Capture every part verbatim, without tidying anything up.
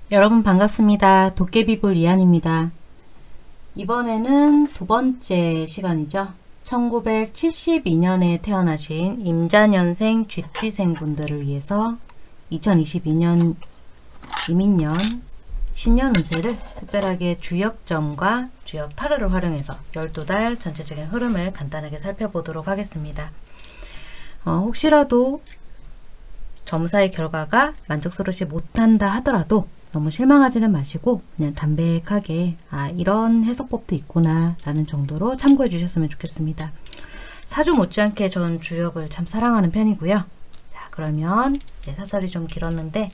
여러분 반갑습니다. 도깨비불 이한입니다. 이번에는 두 번째 시간이죠. 천구백칠십이 년에 태어나신 임자년생 쥐띠생 분들을 위해서 이천이십이 년 이민년 신년 운세를 특별하게 주역점과 주역 타로를 활용해서 열두 달 전체적인 흐름을 간단하게 살펴보도록 하겠습니다. 어, 혹시라도 점사의 결과가 만족스럽지 못한다 하더라도 너무 실망하지는 마시고 그냥 담백하게 아 이런 해석법도 있구나 라는 정도로 참고해 주셨으면 좋겠습니다. 사주 못지않게 전 주역을 참 사랑하는 편이고요. 자, 그러면 이제 사설이 좀 길었는데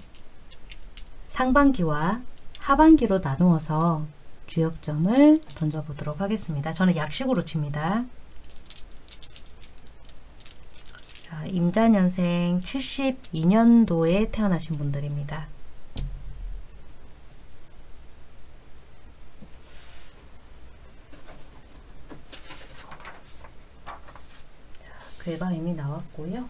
상반기와 하반기로 나누어서 주역점을 던져보도록 하겠습니다. 저는 약식으로 칩니다. 자, 임자년생 칠십이 년도에 태어나신 분들입니다. 자, 괴가 이미 나왔고요.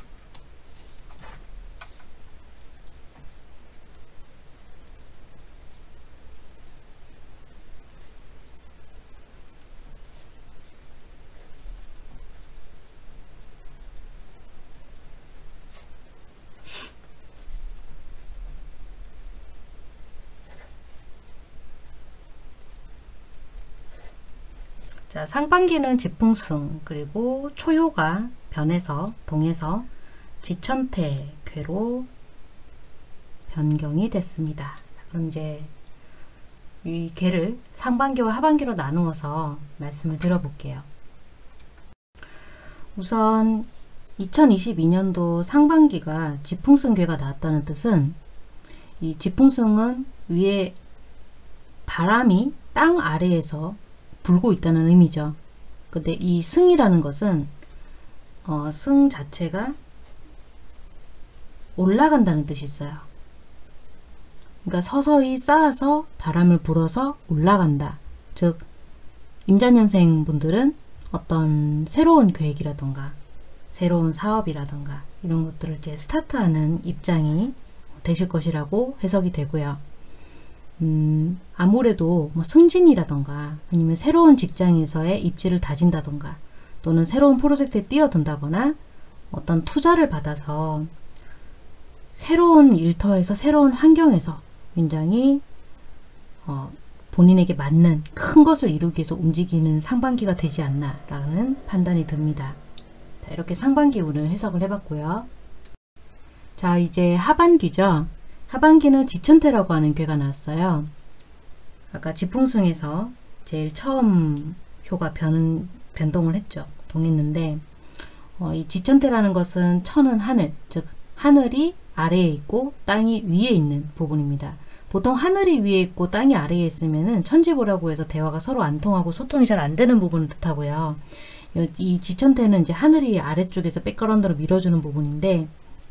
자, 상반기는 지풍승 그리고 초효가 변해서 동해서 지천태 괴로 변경이 됐습니다. 그럼 이제 이 괴를 상반기와 하반기로 나누어서 말씀을 드려볼게요. 우선 이천이십이 년도 상반기가 지풍승 괴가 나왔다는 뜻은 이 지풍승은 위에 바람이 땅 아래에서 불고 있다는 의미죠. 근데 이 승이라는 것은 어, 승 자체가 올라간다는 뜻이 있어요. 그러니까 서서히 쌓아서 바람을 불어서 올라간다. 즉 임자년생 분들은 어떤 새로운 계획이라던가 새로운 사업이라던가 이런 것들을 이제 스타트하는 입장이 되실 것이라고 해석이 되고요. 음, 아무래도 뭐 승진이라던가 아니면 새로운 직장에서의 입지를 다진다던가 또는 새로운 프로젝트에 뛰어든다거나 어떤 투자를 받아서 새로운 일터에서 새로운 환경에서 굉장히 어, 본인에게 맞는 큰 것을 이루기 위해서 움직이는 상반기가 되지 않나 라는 판단이 듭니다. 자, 이렇게 상반기 운을 해석을 해봤고요. 자, 이제 하반기죠. 하반기는 지천태라고 하는 괴가 나왔어요. 아까 지풍승에서 제일 처음 효가 변, 변동을 했죠. 동했는데 어, 이 지천태라는 것은 천은 하늘, 즉 하늘이 아래에 있고 땅이 위에 있는 부분입니다. 보통 하늘이 위에 있고 땅이 아래에 있으면은 천지보라고 해서 대화가 서로 안 통하고 소통이 잘 안 되는 부분을 뜻하고요. 이 지천태는 이제 하늘이 아래쪽에서 백그라운드로 밀어주는 부분인데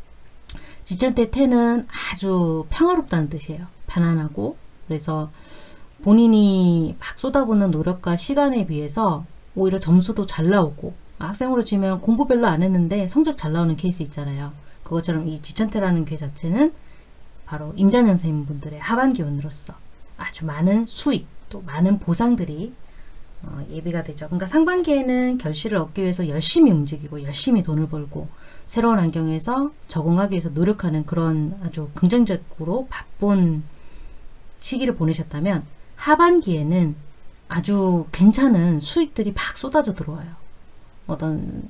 지천태 태는 아주 평화롭다는 뜻이에요. 편안하고. 그래서 본인이 막 쏟아붓는 노력과 시간에 비해서 오히려 점수도 잘 나오고 학생으로 치면 공부 별로 안 했는데 성적 잘 나오는 케이스 있잖아요. 그것처럼 이 지천태라는 괴 자체는 바로 임자년생 분들의 하반기 운으로서 아주 많은 수익 또 많은 보상들이 어, 예비가 되죠. 그러니까 상반기에는 결실을 얻기 위해서 열심히 움직이고 열심히 돈을 벌고 새로운 환경에서 적응하기 위해서 노력하는 그런 아주 긍정적으로 바쁜 시기를 보내셨다면 하반기에는 아주 괜찮은 수익들이 막 쏟아져 들어와요. 어떤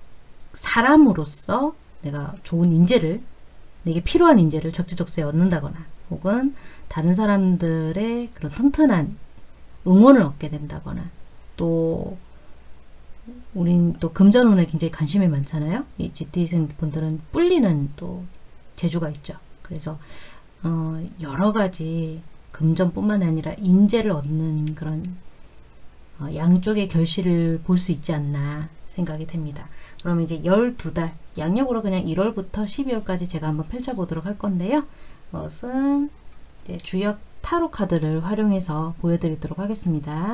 사람으로서 내가 좋은 인재를 내게 필요한 인재를 적재적소에 얻는다거나 혹은 다른 사람들의 그런 튼튼한 응원을 얻게 된다거나 또 우린 또 금전운에 굉장히 관심이 많잖아요. 이 쥐띠생 분들은 뿔리는 또 재주가 있죠. 그래서 어, 여러 가지 금전뿐만 아니라 인재를 얻는 그런 어, 양쪽의 결실을 볼 수 있지 않나 생각이 됩니다. 그럼 이제 열두 달 양력으로 그냥 일월부터 십이월까지 제가 한번 펼쳐보도록 할 건데요. 그것은 이제 주역 타로 카드를 활용해서 보여드리도록 하겠습니다.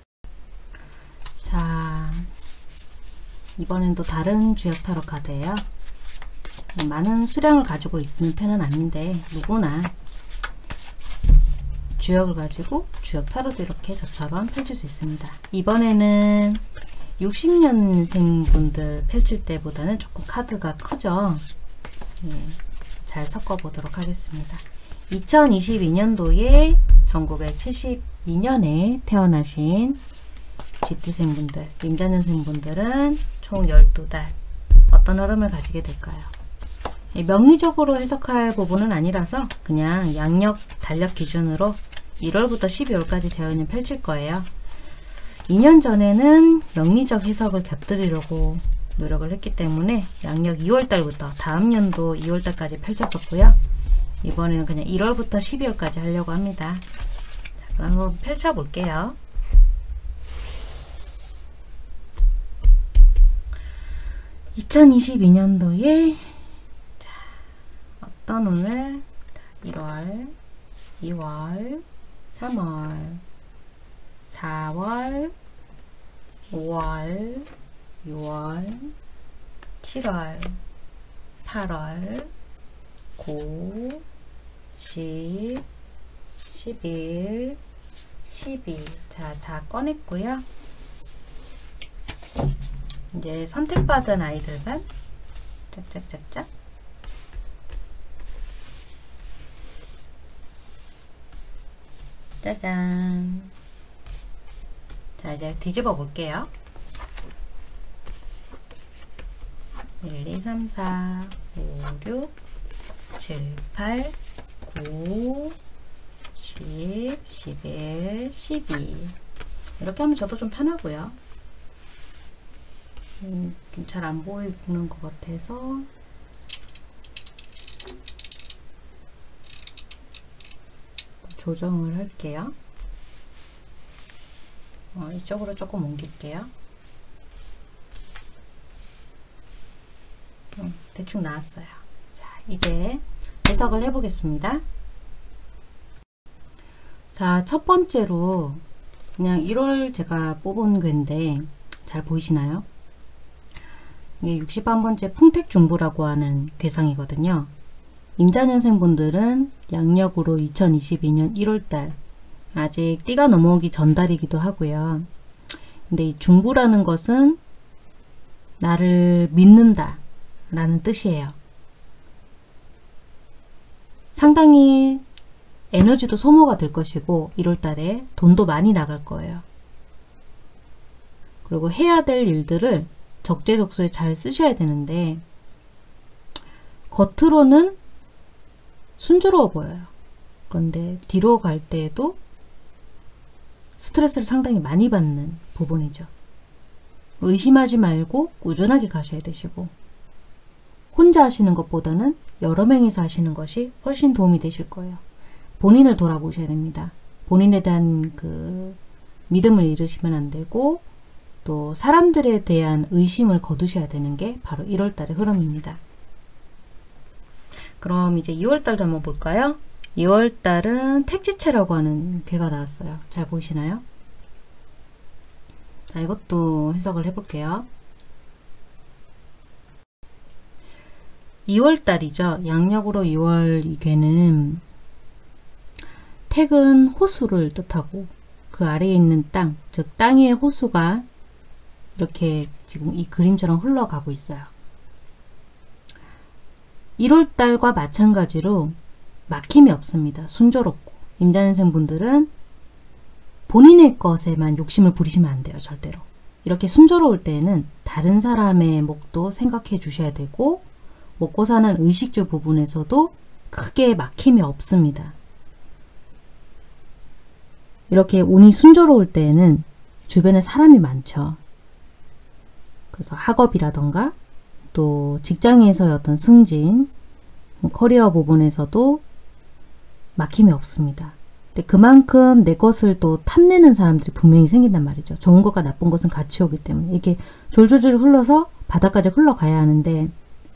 자, 이번엔 또 다른 주역 타로 카드예요. 많은 수량을 가지고 있는 편은 아닌데 누구나 주역을 가지고 주역 타로도 이렇게 저처럼 펼칠 수 있습니다. 이번에는 육십 년생 분들 펼칠 때보다는 조금 카드가 크죠. 예, 잘 섞어 보도록 하겠습니다. 이천이십이 년도에 천구백칠십이 년에 태어나신 쥐띠생 분들, 임자년생 분들은 총 열두 달 어떤 흐름을 가지게 될까요? 명리적으로 해석할 부분은 아니라서 그냥 양력, 달력 기준으로 일월부터 십이월까지 재현을 펼칠 거예요. 이 년 전에는 명리적 해석을 곁들이려고 노력을 했기 때문에 양력 이월달부터 다음 년도 이월달까지 펼쳤었고요. 이번에는 그냥 일월부터 십이월까지 하려고 합니다. 자, 그럼 한번 펼쳐 볼게요. 이천이십이 년도에 자, 어떤 오늘 일월, 이월, 삼월, 사월, 오월, 유월, 칠월, 팔월, 구, 십, 십일, 십이. 자, 다 꺼냈고요. 이제 선택받은 아이들만 짝짝짝짝 짜잔. 자, 이제 뒤집어 볼게요. 일, 이, 삼, 사, 오, 육, 칠, 팔, 구, 십, 십일, 십이. 이렇게 하면 저도 좀 편하고요. 음, 좀 잘 안 보이는 것 같아서 조정을 할게요. 어, 이쪽으로 조금 옮길게요. 음, 대충 나왔어요. 자, 이제 해석을 해보겠습니다. 자, 첫 번째로 그냥 일월 제가 뽑은 괴인데 잘 보이시나요? 이게 육십일 번째 풍택중부라고 하는 괴상이거든요. 임자년생 분들은 양력으로 이천이십이 년 일월달, 아직 띠가 넘어오기 전달이기도 하고요. 근데 이 중부라는 것은 나를 믿는다 라는 뜻이에요. 상당히 에너지도 소모가 될 것이고 일월달에 돈도 많이 나갈 거예요. 그리고 해야 될 일들을 적재적소에 잘 쓰셔야 되는데 겉으로는 순조로워 보여요. 그런데 뒤로 갈 때에도 스트레스를 상당히 많이 받는 부분이죠. 의심하지 말고 꾸준하게 가셔야 되시고, 혼자 하시는 것보다는 여러 명이서 하시는 것이 훨씬 도움이 되실 거예요. 본인을 돌아보셔야 됩니다. 본인에 대한 그 믿음을 잃으시면 안 되고, 또 사람들에 대한 의심을 거두셔야 되는 게 바로 일월달의 흐름입니다. 그럼 이제 이월달도 한번 볼까요? 이월달은 택지체라고 하는 괴가 나왔어요. 잘 보이시나요? 자, 이것도 해석을 해볼게요. 이월달이죠. 양력으로 이월 이 괴는 택은 호수를 뜻하고 그 아래에 있는 땅, 즉 땅 위의 호수가 이렇게 지금 이 그림처럼 흘러가고 있어요. 일월달과 마찬가지로 막힘이 없습니다. 순조롭고, 임자년생 분들은 본인의 것에만 욕심을 부리시면 안 돼요. 절대로. 이렇게 순조로울 때에는 다른 사람의 목도 생각해 주셔야 되고, 먹고 사는 의식주 부분에서도 크게 막힘이 없습니다. 이렇게 운이 순조로울 때에는 주변에 사람이 많죠. 그래서 학업이라던가 또 직장에서의 어떤 승진, 커리어 부분에서도 막힘이 없습니다. 근데 그만큼 내 것을 또 탐내는 사람들이 분명히 생긴단 말이죠. 좋은 것과 나쁜 것은 같이 오기 때문에 이게 졸졸졸 흘러서 바닥까지 흘러가야 하는데,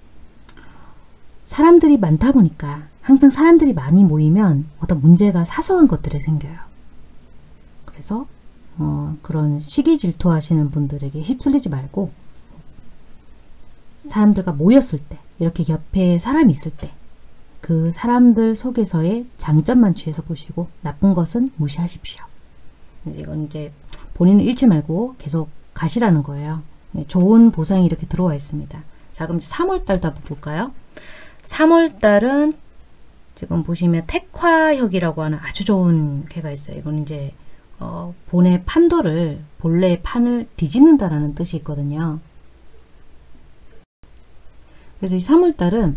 사람들이 많다 보니까 항상 사람들이 많이 모이면 어떤 문제가 사소한 것들이 생겨요. 그래서 어, 그런 시기 질투하시는 분들에게 휩쓸리지 말고, 사람들과 모였을 때, 이렇게 옆에 사람이 있을 때, 그 그 사람들 속에서의 장점만 취해서 보시고 나쁜 것은 무시하십시오. 이건 이제 본인은 잃지 말고 계속 가시라는 거예요. 네, 좋은 보상이 이렇게 들어와 있습니다. 자, 그럼 삼월달도 한번 볼까요? 삼월달은 지금 보시면 택화역이라고 하는 아주 좋은 괴가 있어요. 이건 이제 어, 본의 판도를, 본래의 판을 뒤집는다라는 뜻이 있거든요. 그래서 이 삼월달은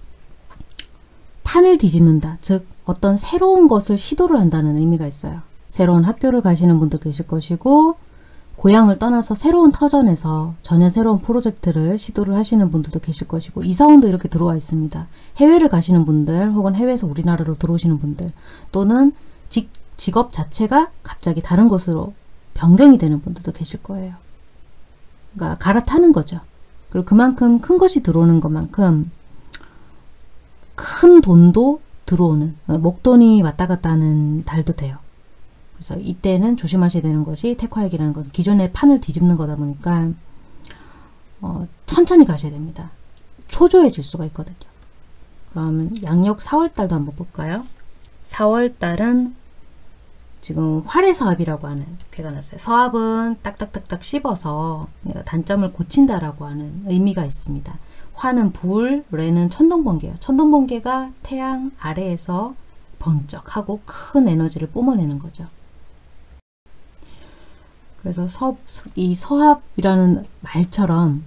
판을 뒤집는다, 즉 어떤 새로운 것을 시도를 한다는 의미가 있어요. 새로운 학교를 가시는 분도 계실 것이고, 고향을 떠나서 새로운 터전에서 전혀 새로운 프로젝트를 시도를 하시는 분들도 계실 것이고, 이사원도 이렇게 들어와 있습니다. 해외를 가시는 분들, 혹은 해외에서 우리나라로 들어오시는 분들, 또는 직, 직업 자체가 갑자기 다른 곳으로 변경이 되는 분들도 계실 거예요. 그러니까 갈아타는 거죠. 그리고 그만큼 큰 것이 들어오는 것만큼 큰 돈도 들어오는, 목돈이 왔다 갔다 하는 달도 돼요. 그래서 이때는 조심하셔야 되는 것이, 택화액이라는 것은 기존의 판을 뒤집는 거다 보니까 어, 천천히 가셔야 됩니다. 초조해질 수가 있거든요. 그러면 양력 사월달도 한번 볼까요? 사월달은 지금 활해서합이라고 하는 괴가 났어요. 서합은 딱딱딱딱 씹어서 단점을 고친다라고 하는 의미가 있습니다. 화는 불, 레는 천둥번개예요. 천둥번개가 태양 아래에서 번쩍하고 큰 에너지를 뿜어내는 거죠. 그래서 서, 이 서합이라는 말처럼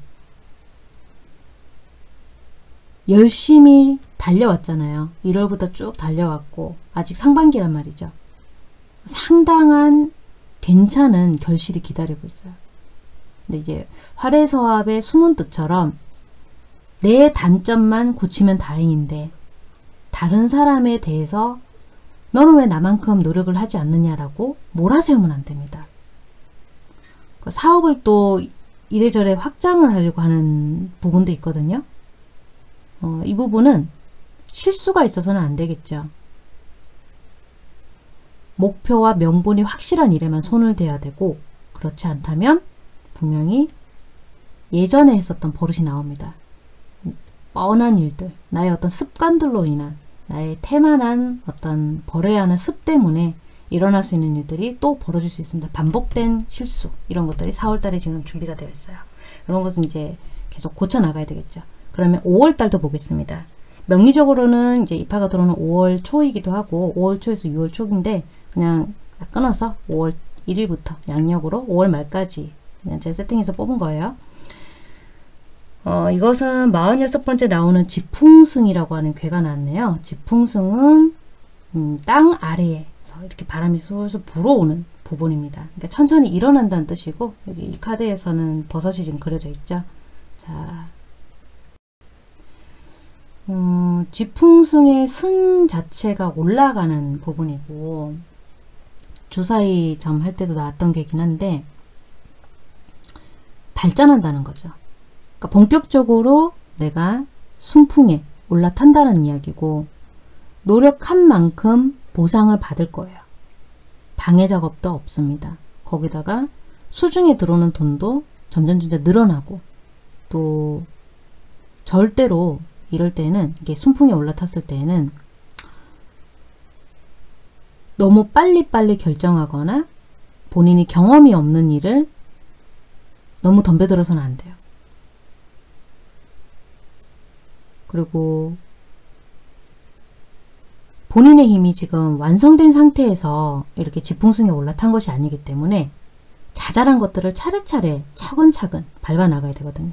열심히 달려왔잖아요. 일월부터 쭉 달려왔고 아직 상반기란 말이죠. 상당한 괜찮은 결실이 기다리고 있어요. 근데 이제 활해서합의 숨은 뜻처럼 내 단점만 고치면 다행인데 다른 사람에 대해서 너는 왜 나만큼 노력을 하지 않느냐라고 몰아세우면 안 됩니다. 사업을 또 이래저래 확장을 하려고 하는 부분도 있거든요. 어, 이 부분은 실수가 있어서는 안 되겠죠. 목표와 명분이 확실한 일에만 손을 대야 되고, 그렇지 않다면 분명히 예전에 했었던 버릇이 나옵니다. 뻔한 일들, 나의 어떤 습관들로 인한, 나의 태만한 어떤 버려야 하는 습 때문에 일어날 수 있는 일들이 또 벌어질 수 있습니다. 반복된 실수, 이런 것들이 사월달에 지금 준비가 되어 있어요. 이런 것은 이제 계속 고쳐 나가야 되겠죠. 그러면 오월달도 보겠습니다. 명리적으로는 이제 입하가 들어오는 오월 초이기도 하고 오월 초에서 유월 초인데 그냥 끊어서 오월 일일부터 양력으로 오월 말까지 그냥 제가 세팅해서 뽑은 거예요. 어, 이것은 사십육 번째 나오는 지풍승이라고 하는 괴가 나왔네요. 지풍승은 음, 땅 아래에서 이렇게 바람이 술술 불어오는 부분입니다. 그러니까 천천히 일어난다는 뜻이고, 여기 이 카드에서는 버섯이 지금 그려져 있죠. 자, 음, 지풍승의 승 자체가 올라가는 부분이고, 주사위 점 할 때도 나왔던 게긴 한데 발전한다는 거죠. 그러니까 본격적으로 내가 순풍에 올라탄다는 이야기고, 노력한 만큼 보상을 받을 거예요. 방해 작업도 없습니다. 거기다가 수중에 들어오는 돈도 점점 점점 늘어나고, 또 절대로 이럴 때는, 이게 순풍에 올라탔을 때는 너무 빨리빨리 결정하거나 본인이 경험이 없는 일을 너무 덤벼들어서는 안 돼요. 그리고 본인의 힘이 지금 완성된 상태에서 이렇게 지풍승에 올라탄 것이 아니기 때문에 자잘한 것들을 차례차례 차근차근 밟아 나가야 되거든요.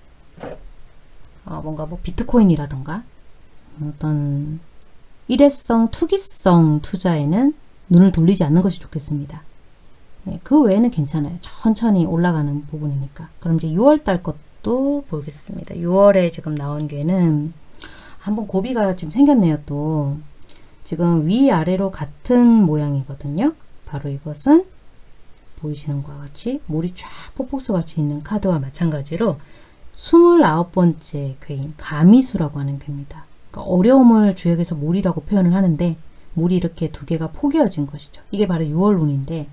어, 뭔가 뭐 비트코인이라던가 어떤 일회성, 투기성 투자에는 눈을 돌리지 않는 것이 좋겠습니다. 네, 그 외에는 괜찮아요. 천천히 올라가는 부분이니까. 그럼 이제 유월달 것도 보겠습니다. 유월에 지금 나온 게는 한번 고비가 지금 생겼네요. 또 지금 위아래로 같은 모양이거든요. 바로 이것은 보이시는 것과 같이 물이 쫙 폭포수 같이 있는 카드와 마찬가지로 스물아홉 번째 괴인 가미수라고 하는 괴입니다. 그러니까 어려움을 주역에서 물이라고 표현을 하는데, 물이 이렇게 두 개가 포개어진 것이죠. 이게 바로 유월 운인데,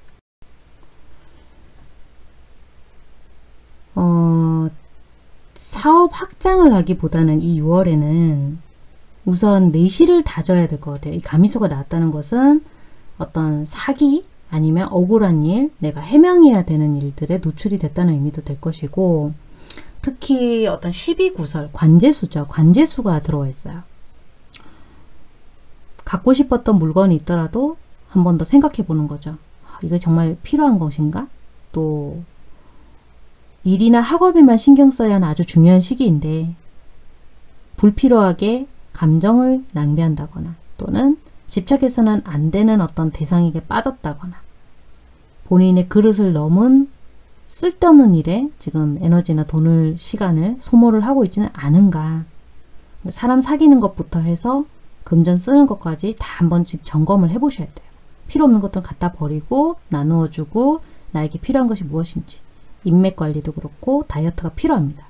어, 사업 확장을 하기보다는 이 유월에는 우선 내실을 다져야 될 것 같아요. 이 가미수가 나왔다는 것은 어떤 사기 아니면 억울한 일, 내가 해명해야 되는 일들에 노출이 됐다는 의미도 될 것이고, 특히 어떤 시비구설, 관제수죠. 관제수가 들어와 있어요. 갖고 싶었던 물건이 있더라도 한 번 더 생각해 보는 거죠. 이게 정말 필요한 것인가? 또 일이나 학업에만 신경 써야 하는 아주 중요한 시기인데 불필요하게 감정을 낭비한다거나 또는 집착해서는 안 되는 어떤 대상에게 빠졌다거나 본인의 그릇을 넘은 쓸데없는 일에 지금 에너지나 돈을, 시간을 소모를 하고 있지는 않은가. 사람 사귀는 것부터 해서 금전 쓰는 것까지 다 한 번씩 점검을 해보셔야 돼요. 필요 없는 것들은 갖다 버리고 나누어주고 나에게 필요한 것이 무엇인지. 인맥 관리도 그렇고 다이어트가 필요합니다.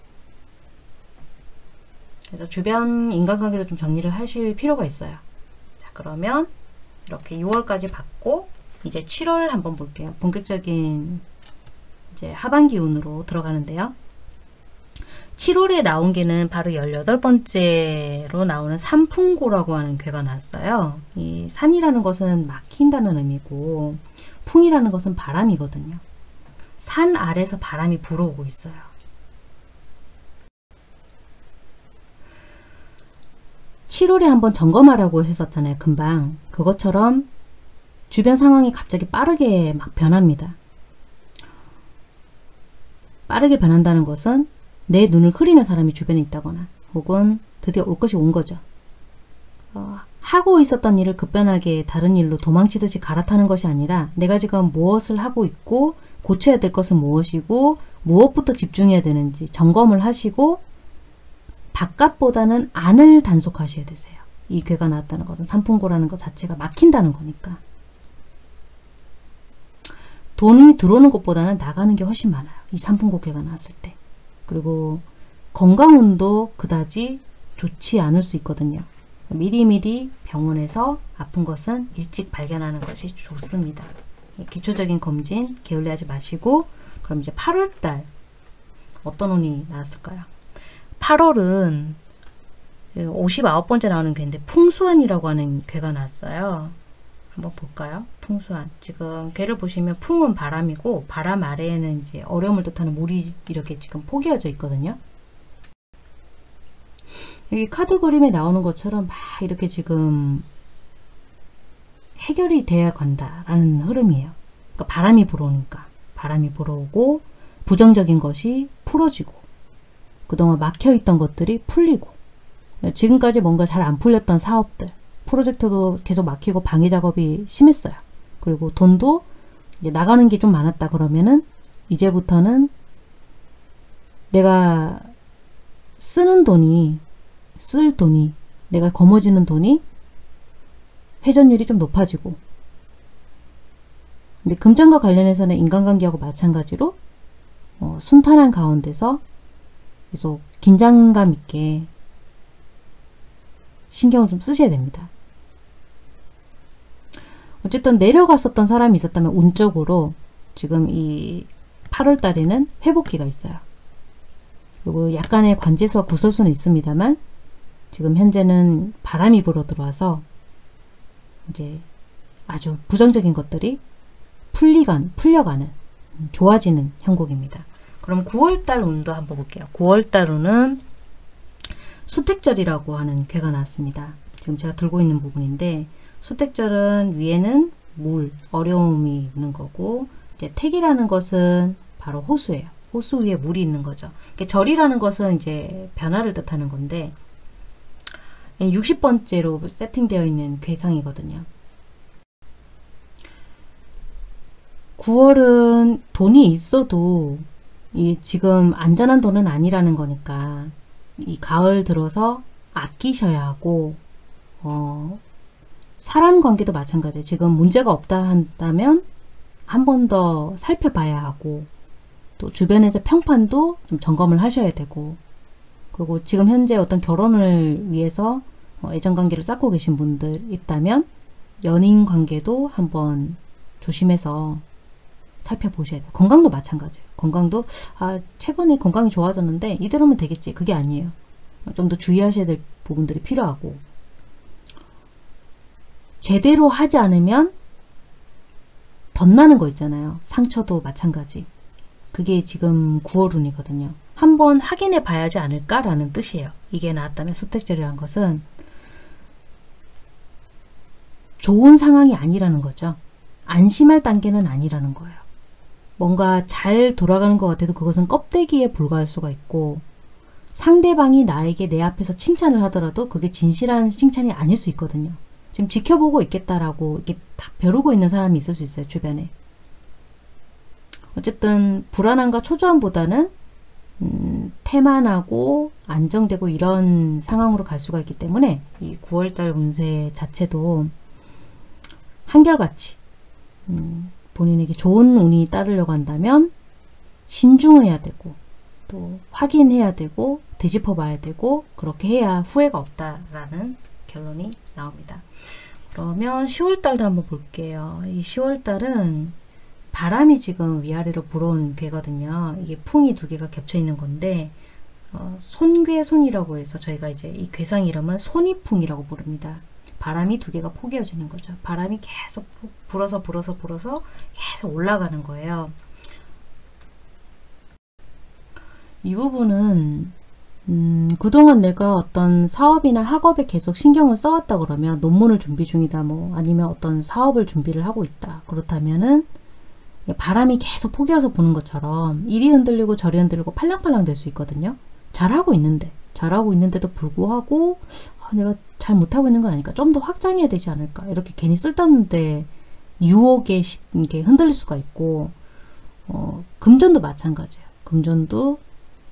그래서 주변 인간관계도 좀 정리를 하실 필요가 있어요. 자, 그러면 이렇게 유월까지 봤고 이제 칠월 한번 볼게요. 본격적인 이제 하반기 운으로 들어가는데요. 칠월에 나온 게는 바로 열여덟 번째로 나오는 산풍고라고 하는 괴가 나왔어요. 이 산이라는 것은 막힌다는 의미고 풍이라는 것은 바람이거든요. 산 아래서 바람이 불어오고 있어요. 칠월에 한번 점검하라고 했었잖아요. 금방. 그것처럼 주변 상황이 갑자기 빠르게 막 변합니다. 빠르게 변한다는 것은 내 눈을 흐리는 사람이 주변에 있다거나 혹은 드디어 올 것이 온 거죠. 어, 하고 있었던 일을 급변하게 다른 일로 도망치듯이 갈아타는 것이 아니라 내가 지금 무엇을 하고 있고 고쳐야 될 것은 무엇이고 무엇부터 집중해야 되는지 점검을 하시고 바깥보다는 안을 단속하셔야 되세요. 이 괴가 나왔다는 것은 산풍고라는 것 자체가 막힌다는 거니까. 돈이 들어오는 것보다는 나가는 게 훨씬 많아요. 이 산풍고 괴가 나왔을 때. 그리고 건강운도 그다지 좋지 않을 수 있거든요. 미리미리 병원에서 아픈 것은 일찍 발견하는 것이 좋습니다. 기초적인 검진 게을리하지 마시고, 그럼 이제 팔월달 어떤 운이 나왔을까요? 팔월은 오십구 번째 나오는 괴인데 풍수한이라고 하는 괴가 나왔어요. 한번 볼까요? 풍수한. 지금 괴를 보시면 풍은 바람이고 바람 아래에는 이제 어려움을 뜻하는 물이 이렇게 지금 포개어져 있거든요. 여기 카드 그림에 나오는 것처럼 막 이렇게 지금 해결이 돼야 간다라는 흐름이에요. 그러니까 바람이 불어오니까 바람이 불어오고 부정적인 것이 풀어지고 그동안 막혀있던 것들이 풀리고 지금까지 뭔가 잘 안 풀렸던 사업들, 프로젝트도 계속 막히고 방해 작업이 심했어요. 그리고 돈도 이제 나가는 게 좀 많았다 그러면은 이제부터는 내가 쓰는 돈이 쓸 돈이 내가 거머쥐는 돈이 회전율이 좀 높아지고, 근데 금전과 관련해서는 인간관계하고 마찬가지로 어, 순탄한 가운데서 계속 긴장감 있게 신경을 좀 쓰셔야 됩니다. 어쨌든 내려갔었던 사람이 있었다면 운적으로 지금 이 팔월 달에는 회복기가 있어요. 그리고 약간의 관제수와 구설수는 있습니다만 지금 현재는 바람이 불어 들어와서 이제 아주 부정적인 것들이 풀리간, 풀려가는, 좋아지는 형국입니다. 그럼 구월 달 운도 한번 볼게요. 구월 달 운은 수택절이라고 하는 괴가 나왔습니다. 지금 제가 들고 있는 부분인데, 수택절은 위에는 물, 어려움이 있는 거고, 이제 택이라는 것은 바로 호수예요. 호수 위에 물이 있는 거죠. 절이라는 것은 이제 변화를 뜻하는 건데, 육십 번째로 세팅되어 있는 괴상이거든요. 구월은 돈이 있어도 이 지금 안전한 돈은 아니라는 거니까 이 가을 들어서 아끼셔야 하고, 어, 사람 관계도 마찬가지예요. 지금 문제가 없다 한다면 한 번 더 살펴봐야 하고, 또 주변에서 평판도 좀 점검을 하셔야 되고, 그리고 지금 현재 어떤 결혼을 위해서 어, 애정관계를 쌓고 계신 분들 있다면 연인 관계도 한번 조심해서 살펴보셔야 돼요. 건강도 마찬가지예요. 건강도 아 최근에 건강이 좋아졌는데 이대로면 되겠지. 그게 아니에요. 좀 더 주의하셔야 될 부분들이 필요하고 제대로 하지 않으면 덧나는 거 있잖아요. 상처도 마찬가지. 그게 지금 구월운이거든요. 한번 확인해 봐야지 않을까라는 뜻이에요. 이게 나왔다면 수택절이라는 것은 좋은 상황이 아니라는 거죠. 안심할 단계는 아니라는 거예요. 뭔가 잘 돌아가는 것 같아도 그것은 껍데기에 불과할 수가 있고 상대방이 나에게 내 앞에서 칭찬을 하더라도 그게 진실한 칭찬이 아닐 수 있거든요. 지금 지켜보고 있겠다라고 이렇게 다 벼르고 있는 사람이 있을 수 있어요. 주변에. 어쨌든 불안함과 초조함보다는 음, 태만하고 안정되고 이런 상황으로 갈 수가 있기 때문에 이 구월달 운세 자체도 한결같이 음, 본인에게 좋은 운이 따르려고 한다면 신중해야 되고 또 확인해야 되고 되짚어 봐야 되고 그렇게 해야 후회가 없다라는 결론이 나옵니다. 그러면 시월달도 한번 볼게요. 이 시월달은 바람이 지금 위아래로 불어온 괴거든요. 이게 풍이 두 개가 겹쳐 있는 건데 어, 손괴손이라고 해서 저희가 이제 이 괴상 이름은 손이풍이라고 부릅니다. 바람이 두 개가 포개어지는 거죠. 바람이 계속 불어서 불어서 불어서 계속 올라가는 거예요. 이 부분은 음, 그동안 내가 어떤 사업이나 학업에 계속 신경을 써왔다 그러면 논문을 준비 중이다 뭐 아니면 어떤 사업을 준비를 하고 있다 그렇다면은 바람이 계속 포개어서 부는 것처럼 이리 흔들리고 저리 흔들리고 팔랑팔랑 될 수 있거든요. 잘하고 있는데 잘하고 있는데도 불구하고 아, 내가 잘 못하고 있는 건 아닐까 좀 더 확장해야 되지 않을까 이렇게 괜히 쓸데없는데 유혹에 이렇게 흔들릴 수가 있고 어, 금전도 마찬가지예요. 금전도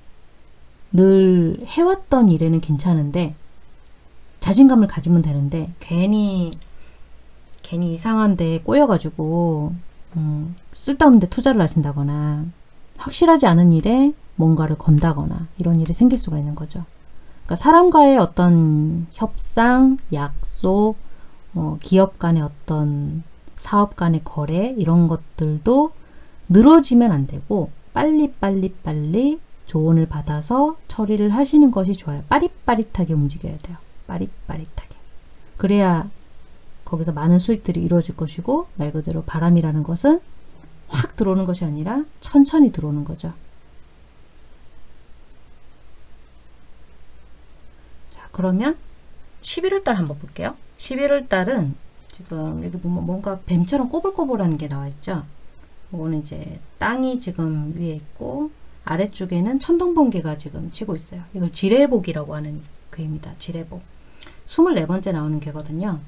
늘 해왔던 일에는 괜찮은데 자신감을 가지면 되는데 괜히 괜히 이상한 데 꼬여가지고 음, 쓸데없는 데 투자를 하신다거나 확실하지 않은 일에 뭔가를 건다거나 이런 일이 생길 수가 있는 거죠. 그러니까 사람과의 어떤 협상, 약속, 어, 기업 간의 어떤 사업 간의 거래 이런 것들도 늘어지면 안 되고 빨리빨리 빨리 조언을 받아서 처리를 하시는 것이 좋아요. 빠릿빠릿하게 움직여야 돼요. 빠릿빠릿하게. 그래야 거기서 많은 수익들이 이루어질 것이고 말 그대로 바람이라는 것은 확 들어오는 것이 아니라 천천히 들어오는 거죠. 자, 그러면 십일월 달 한번 볼게요. 십일월 달은 지금 여기 보면 뭔가 뱀처럼 꼬불꼬불한 게 나와 있죠. 이거는 이제 땅이 지금 위에 있고 아래쪽에는 천둥번개가 지금 치고 있어요. 이걸 지뢰복이라고 하는 괴입니다. 지뢰복. 스물네 번째 나오는 괴거든요.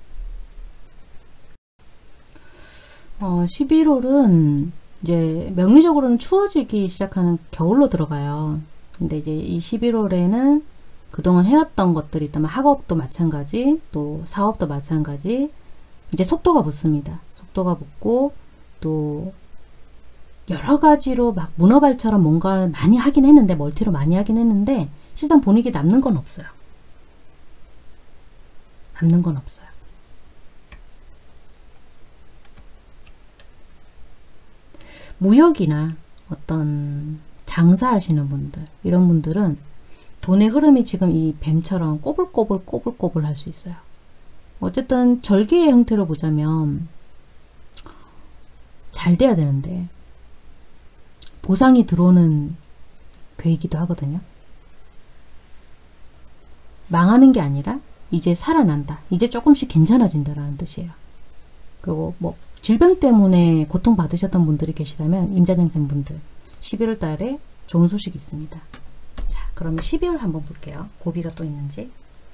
어, 십일월은 이제 명리적으로는 추워지기 시작하는 겨울로 들어가요. 근데 이제 이 십일월에는 그동안 해왔던 것들이 있다면 학업도 마찬가지, 또 사업도 마찬가지, 이제 속도가 붙습니다. 속도가 붙고, 또 여러 가지로 막 문어발처럼 뭔가를 많이 하긴 했는데, 멀티로 많이 하긴 했는데, 실상 본인에게 남는 건 없어요. 남는 건 없어요. 무역이나 어떤 장사하시는 분들, 이런 분들은 돈의 흐름이 지금 이 뱀처럼 꼬불꼬불 꼬불꼬불 할 수 있어요. 어쨌든 절개의 형태로 보자면 잘 돼야 되는데 보상이 들어오는 괴이기도 하거든요. 망하는 게 아니라 이제 살아난다. 이제 조금씩 괜찮아진다라는 뜻이에요. 그리고 뭐 질병 때문에 고통받으셨던 분들이 계시다면 임자년생 분들 십일월 달에 좋은 소식이 있습니다. 자, 그러면 십이월 한번 볼게요. 고비가 또 있는지.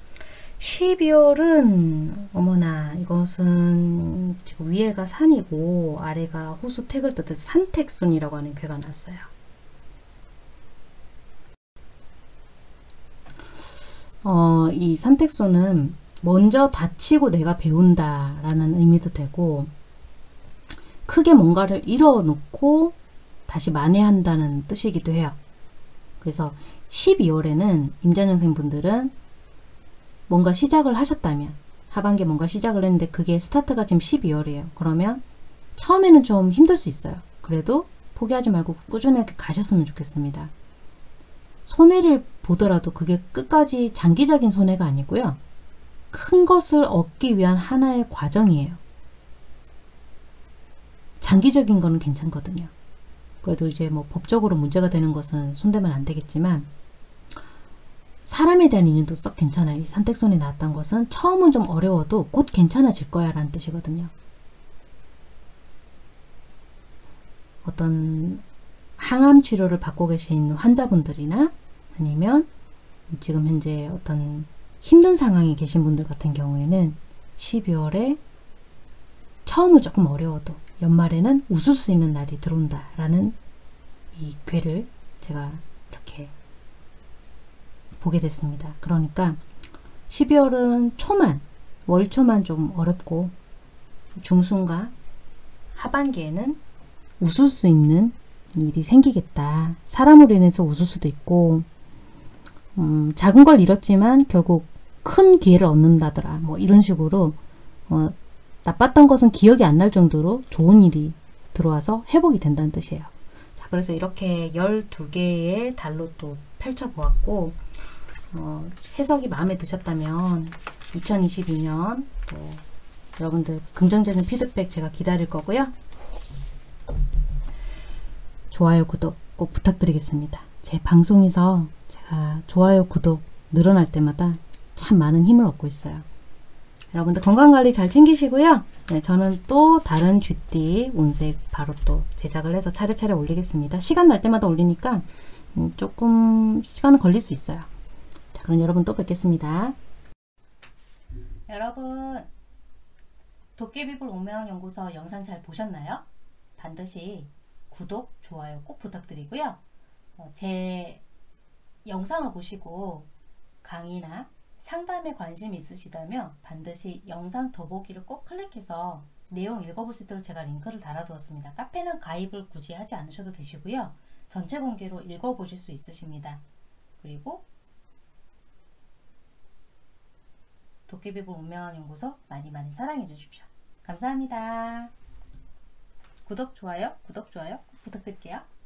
십이월은 어머나 이것은 지금 위에가 산이고 아래가 호수택을 뜻해서 산택손이라고 하는 괴가 났어요. 어, 이 산택손은 먼저 다치고 내가 배운다 라는 의미도 되고 크게 뭔가를 이뤄놓고 다시 만회한다는 뜻이기도 해요. 그래서 십이월에는 임자년생 분들은 뭔가 시작을 하셨다면 하반기에 뭔가 시작을 했는데 그게 스타트가 지금 십이월이에요. 그러면 처음에는 좀 힘들 수 있어요. 그래도 포기하지 말고 꾸준하게 가셨으면 좋겠습니다. 손해를 보더라도 그게 끝까지 장기적인 손해가 아니고요. 큰 것을 얻기 위한 하나의 과정이에요. 장기적인 거는 괜찮거든요. 그래도 이제 뭐 법적으로 문제가 되는 것은 손대면 안 되겠지만 사람에 대한 인연도 썩 괜찮아요. 이 산택손이 나왔던 것은 처음은 좀 어려워도 곧 괜찮아질 거야 라는 뜻이거든요. 어떤 항암 치료를 받고 계신 환자분들이나 아니면 지금 현재 어떤 힘든 상황에 계신 분들 같은 경우에는 십이월에 처음은 조금 어려워도 연말에는 웃을 수 있는 날이 들어온다 라는 이 괴를 제가 이렇게 보게 됐습니다. 그러니까 십이월은 초만, 월초만 좀 어렵고 중순과 하반기에는 웃을 수 있는 일이 생기겠다. 사람으로 인해서 웃을 수도 있고 음, 작은 걸 잃었지만 결국 큰 기회를 얻는다더라. 뭐 이런 식으로 어, 나빴던 것은 기억이 안 날 정도로 좋은 일이 들어와서 회복이 된다는 뜻이에요. 자, 그래서 이렇게 열두 개의 달로 또 펼쳐보았고 어, 해석이 마음에 드셨다면 이천이십이 년 또 여러분들 긍정적인 피드백 제가 기다릴 거고요. 좋아요, 구독 꼭 부탁드리겠습니다. 제 방송에서 제가 좋아요, 구독 늘어날 때마다 참 많은 힘을 얻고 있어요. 여러분들 건강관리 잘 챙기시고요. 네, 저는 또 다른 쥐띠 운색 바로 또 제작을 해서 차례차례 올리겠습니다. 시간 날 때마다 올리니까 음, 조금 시간은 걸릴 수 있어요. 자, 그럼 여러분 또 뵙겠습니다. 여러분 도깨비불 운명연구소 영상 잘 보셨나요? 반드시 구독, 좋아요 꼭 부탁드리고요. 어, 제 영상을 보시고 강의나 상담에 관심이 있으시다면 반드시 영상 더보기를 꼭 클릭해서 내용 읽어볼 수 있도록 제가 링크를 달아두었습니다. 카페는 가입을 굳이 하지 않으셔도 되시고요. 전체 공개로 읽어보실 수 있으십니다. 그리고 도깨비불 운명연구소 많이 많이 사랑해 주십시오. 감사합니다. 구독, 좋아요, 구독, 좋아요 부탁드릴게요.